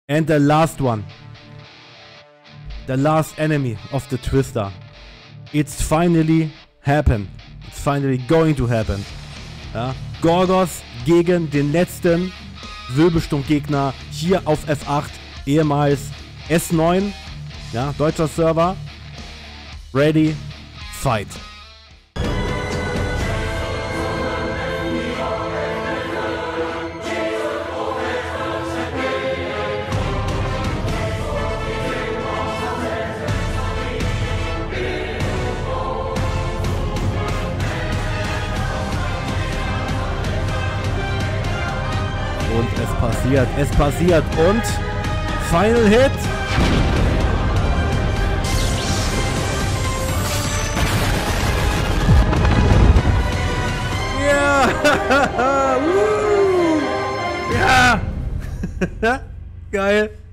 And the last one. The last enemy of the Twister. It's finally happened. It's finally going to happen. Ja, Gorgos gegen den letzten Wirbelsturmgegner hier auf F8, ehemals S9. Ja, deutscher Server. Ready, fight. Und es passiert und Final Hit. Ja! Ja! Geil.